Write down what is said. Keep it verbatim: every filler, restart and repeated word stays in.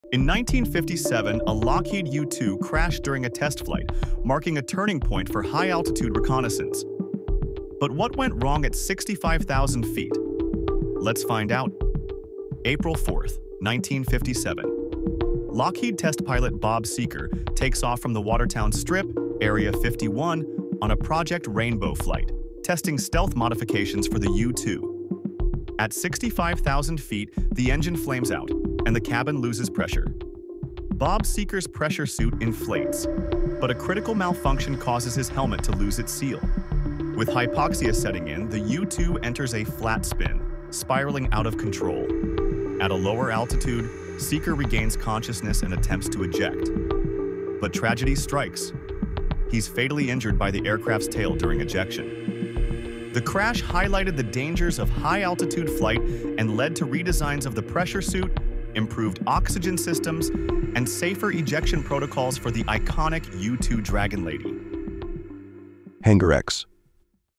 In nineteen fifty-seven, a Lockheed U two crashed during a test flight, marking a turning point for high-altitude reconnaissance. But what went wrong at sixty-five thousand feet? Let's find out. April fourth, nineteen fifty-seven. Lockheed test pilot Bob Sieker takes off from the Watertown Strip, Area fifty-one, on a Project Rainbow flight, testing stealth modifications for the U two. At sixty-five thousand feet, the engine flames out, and the cabin loses pressure. Bob Sieker's pressure suit inflates, but a critical malfunction causes his helmet to lose its seal. With hypoxia setting in, the U two enters a flat spin, spiraling out of control. At a lower altitude, Sieker regains consciousness and attempts to eject. But tragedy strikes. He's fatally injured by the aircraft's tail during ejection. The crash highlighted the dangers of high-altitude flight and led to redesigns of the pressure suit, improved oxygen systems, and safer ejection protocols for the iconic U two Dragon Lady. Hangar X.